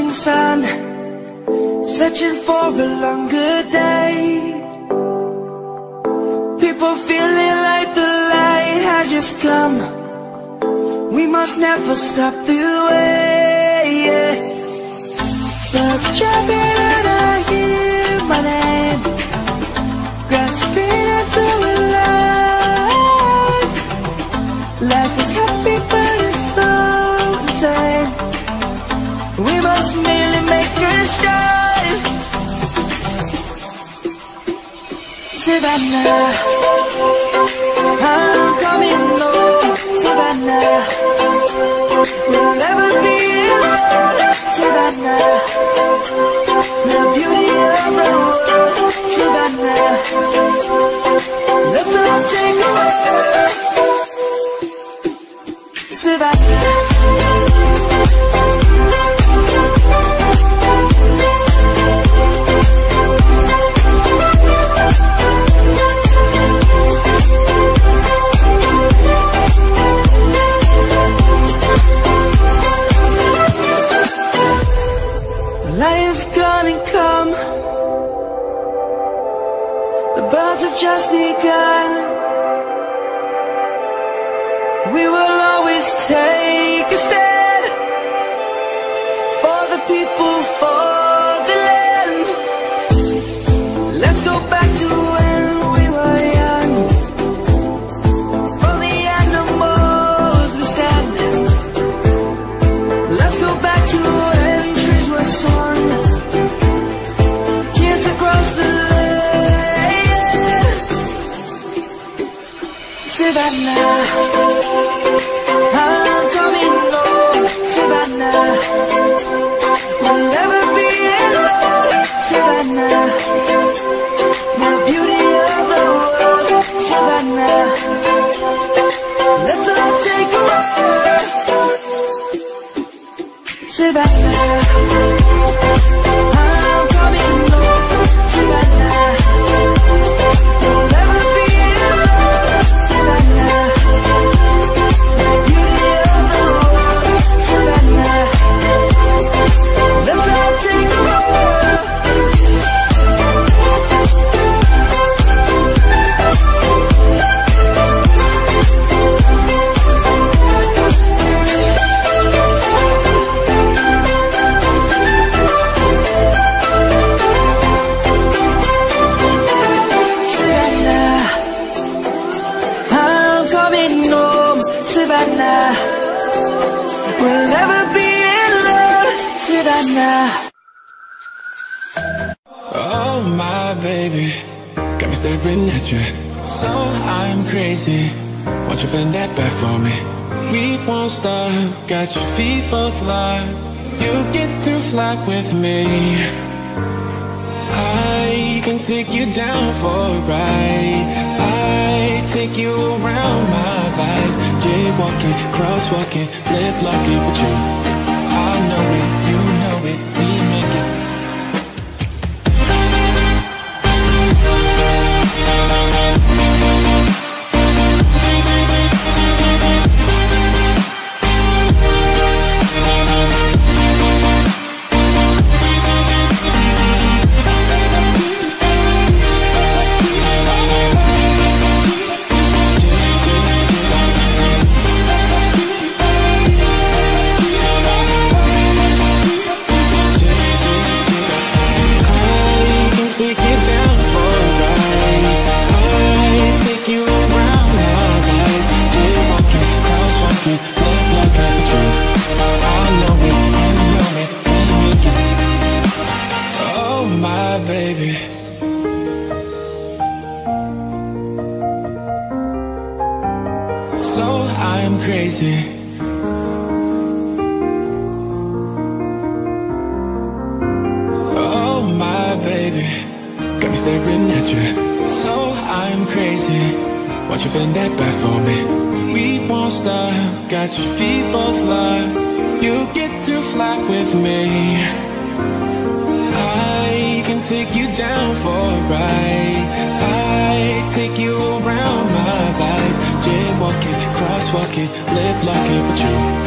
morning sun, searching for a longer day. People feeling like the light has just come. We must never stop the way, yeah. Birds jumping and I hear my name, grasping into a life. Life is happy but it's so insane. We must merely make a start. Savannah, I'm coming home. Savannah, we'll never be alone. Savannah, the beauty of the world. Savannah, let's all take a walk. Savannah. Light is gonna come. The birds have just begun. We will always take a stand for the people, for the land. Let's go back to when we were young. For the animals we stand. Let's go back to when trees were sown. Kids across the land. Savannah, I'm coming home. Savannah, we'll never be alone. Savannah, the beauty of the world. Savannah, let's all take a walk. Savannah, I'm coming home. Savannah, we'll never be alone. Savannah, the beauty of the world. Savannah, let's all take a walk. Savannah, we'll never be alone. Savannah. Oh my baby, got me staring at you. So I'm crazy. Won't you bend that back for me? We won't stop. Got your feet both locked. You get to fly with me. I can take you down for a ride. I take you around my life. Jaywalking, crosswalking, lip locking with you. I know it, you know it, we make it. Crazy. Oh my baby, got me staring at you. So I'm crazy. Won't you bend that back for me? We won't stop. Got your feet both locked. You get to fly with me. I can take you down for a ride. I take you around my life. Jaywalking, crosswalking, lip locking with you.